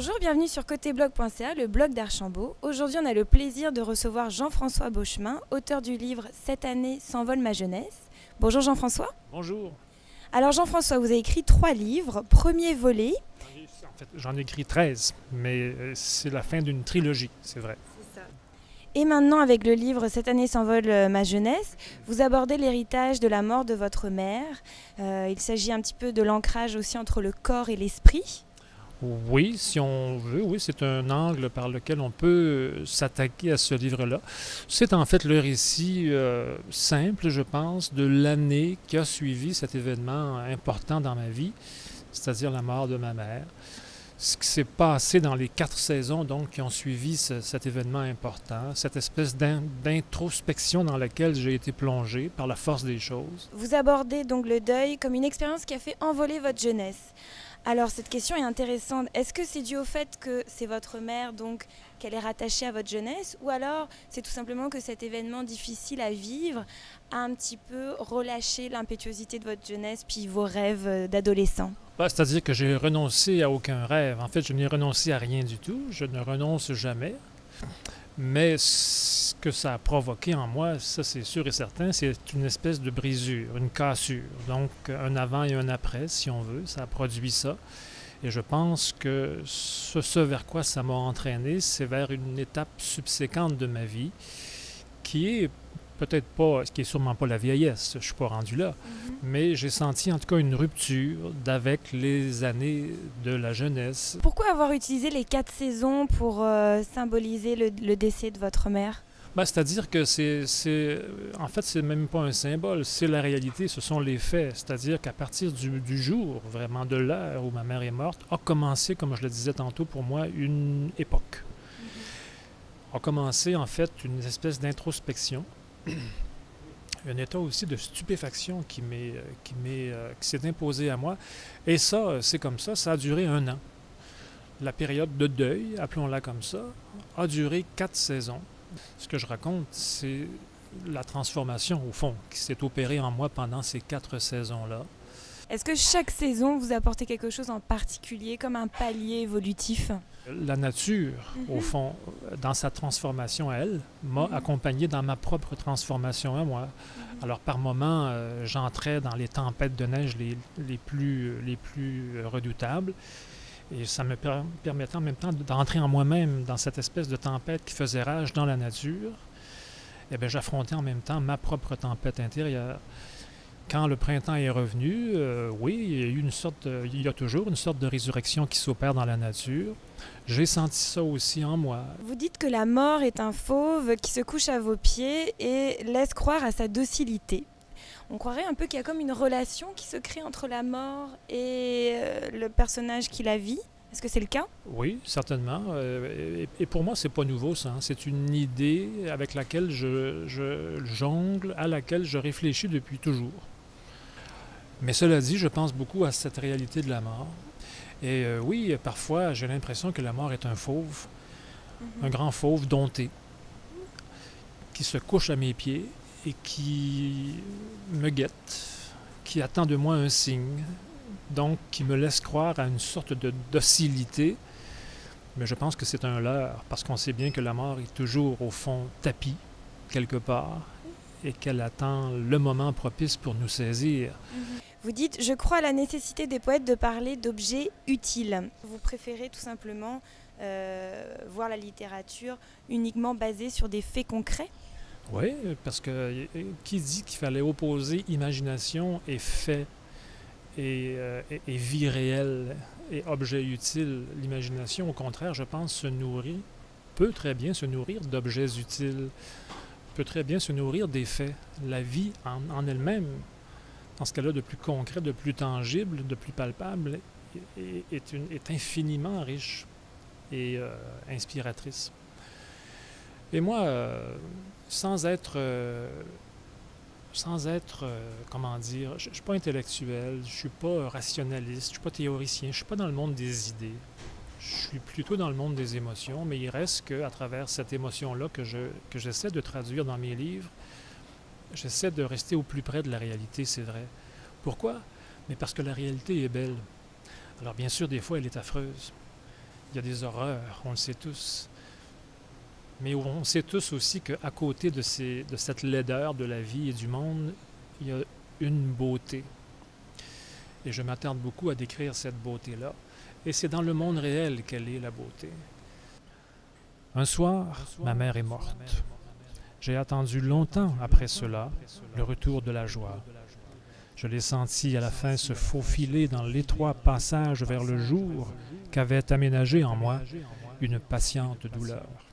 Bonjour, bienvenue sur côtéblog.ca, le blog d'Archambault. Aujourd'hui, on a le plaisir de recevoir Jean-François Beauchemin, auteur du livre « Cette année s'envole ma jeunesse ». Bonjour Jean-François. Bonjour. Alors Jean-François, vous avez écrit 3 livres. Premier volet. En fait, j'en ai écrit 13, mais c'est la fin d'une trilogie, c'est vrai. C'est ça. Et maintenant, avec le livre « Cette année s'envole ma jeunesse », vous abordez l'héritage de la mort de votre mère. Il s'agit un petit peu de l'ancrage aussi entre le corps et l'esprit. Oui, si on veut, oui, c'est un angle par lequel on peut s'attaquer à ce livre-là. C'est en fait le récit simple, je pense, de l'année qui a suivi cet événement important dans ma vie, c'est-à-dire la mort de ma mère. Ce qui s'est passé dans les 4 saisons donc, qui ont suivi cet événement important, cette espèce d'introspection dans laquelle j'ai été plongé par la force des choses. Vous abordez donc le deuil comme une expérience qui a fait envoler votre jeunesse. Alors cette question est intéressante. Est-ce que c'est dû au fait que c'est votre mère, donc qu'elle est rattachée à votre jeunesse, ou alors c'est tout simplement que cet événement difficile à vivre a un petit peu relâché l'impétuosité de votre jeunesse puis vos rêves d'adolescent? C'est-à-dire que j'ai renoncé à aucun rêve. En fait, je n'ai renoncé à rien du tout. Je ne renonce jamais. Mais ce que ça a provoqué en moi, ça c'est sûr et certain, c'est une espèce de brisure, une cassure. Donc un avant et un après, si on veut, ça a produit ça. Et je pense que ce vers quoi ça m'a entraîné, c'est vers une étape subséquente de ma vie qui est peut-être pas, qui est sûrement pas la vieillesse, je suis pas rendu là, mais j'ai senti en tout cas une rupture d'avec les années de la jeunesse. Pourquoi avoir utilisé les 4 saisons pour symboliser le décès de votre mère? C'est-à-dire que en fait, c'est même pas un symbole, c'est la réalité, ce sont les faits. C'est-à-dire qu'à partir du jour, vraiment de l'heure où ma mère est morte, a commencé, comme je le disais tantôt, pour moi, une époque. A commencé en fait une espèce d'introspection. Un état aussi de stupéfaction qui s'est imposé à moi. Et ça, c'est comme ça a duré 1 an. La période de deuil, appelons-la comme ça, a duré 4 saisons. Ce que je raconte, c'est la transformation, au fond, qui s'est opérée en moi pendant ces 4 saisons-là. Est-ce que chaque saison vous apportait quelque chose en particulier, comme un palier évolutif? La nature, au fond, dans sa transformation à elle, m'a accompagné dans ma propre transformation à moi. Alors, par moments, j'entrais dans les tempêtes de neige les plus redoutables, et ça me permettait en même temps d'entrer en moi-même dans cette espèce de tempête qui faisait rage dans la nature. Et bien, j'affrontais en même temps ma propre tempête intérieure. Quand le printemps est revenu, oui, il y a toujours une sorte de résurrection qui s'opère dans la nature. J'ai senti ça aussi en moi. Vous dites que la mort est un fauve qui se couche à vos pieds et laisse croire à sa docilité. On croirait un peu qu'il y a comme une relation qui se crée entre la mort et le personnage qui la vit. Est-ce que c'est le cas? Oui, certainement. Et pour moi, c'est pas nouveau, ça. C'est une idée avec laquelle je jongle, à laquelle je réfléchis depuis toujours. Mais cela dit, je pense beaucoup à cette réalité de la mort. Et oui, parfois, j'ai l'impression que la mort est un fauve, un grand fauve dompté, qui se couche à mes pieds et qui me guette, qui attend de moi un signe, donc qui me laisse croire à une sorte de docilité. Mais je pense que c'est un leurre, parce qu'on sait bien que la mort est toujours, au fond, tapie, quelque part, et qu'elle attend le moment propice pour nous saisir. Vous dites « Je crois à la nécessité des poètes de parler d'objets utiles ». Vous préférez tout simplement voir la littérature uniquement basée sur des faits concrets? Oui, parce que qui dit qu'il fallait opposer imagination et fait et vie réelle et objet utile? L'imagination, au contraire, je pense, peut très bien se nourrir d'objets utiles, peut très bien se nourrir des faits. La vie en elle-même, dans ce cas-là de plus concret, de plus tangible, de plus palpable, est infiniment riche et inspiratrice. Et moi, sans être, comment dire, je ne suis pas intellectuel, je ne suis pas rationaliste, je ne suis pas théoricien, je ne suis pas dans le monde des idées. Je suis plutôt dans le monde des émotions, mais il reste qu'à travers cette émotion-là que j'essaie de traduire dans mes livres, j'essaie de rester au plus près de la réalité, c'est vrai. Pourquoi? Mais parce que la réalité est belle. Alors bien sûr, des fois, elle est affreuse. il y a des horreurs, on le sait tous. Mais on sait tous aussi qu'à côté de cette laideur de la vie et du monde, il y a une beauté. Et je m'attarde beaucoup à décrire cette beauté-là. Et c'est dans le monde réel qu'elle est, la beauté. Un soir, ma mère est morte. J'ai attendu longtemps après cela le retour de la joie. Je l'ai senti à la fin se faufiler dans l'étroit passage vers le jour qu'avait aménagé en moi une patiente douleur.